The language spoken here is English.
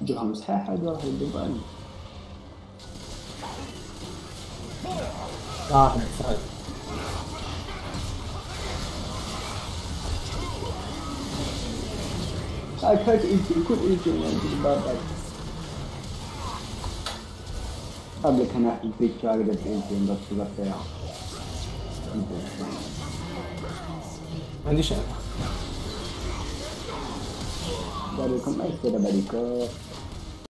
جرام صحيح هذا راح يدبرني. راح بسرعة. I tried to eat you, could eat you and it's about that. قبل كان البيت شاردة انتين بس بطيئة. ما عنديش أنا. Dari kau mai sudah balik ke